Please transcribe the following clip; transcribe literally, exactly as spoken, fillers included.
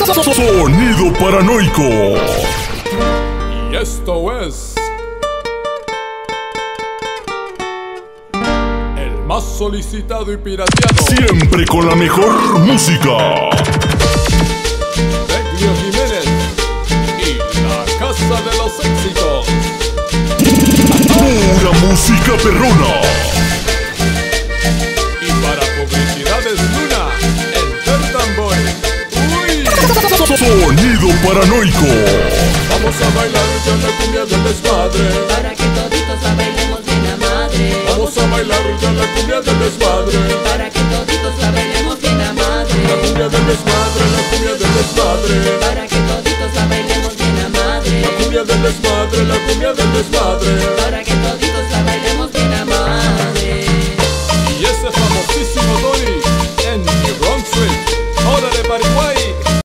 Sonido Paranoico. Y esto es el más solicitado y pirateado. Siempre con la mejor música. Beglio Jiménez y la Casa de los Éxitos. Pura música perrona. Y para publicidades Luna, el Tertamboy. ¡Uy! Sonido Paranoico. Vamos a bailar ya la cumbia del desmadre. Para que toditos la bailemos bien a madre. Vamos a bailar ya la cumbia del desmadre. Para que toditos la bailemos bien a madre. La cumbia del desmadre, la cumbia del desmadre. Para que toditos la bailemos bien a madre. La cumbia del desmadre, la cumbia del desmadre. Para que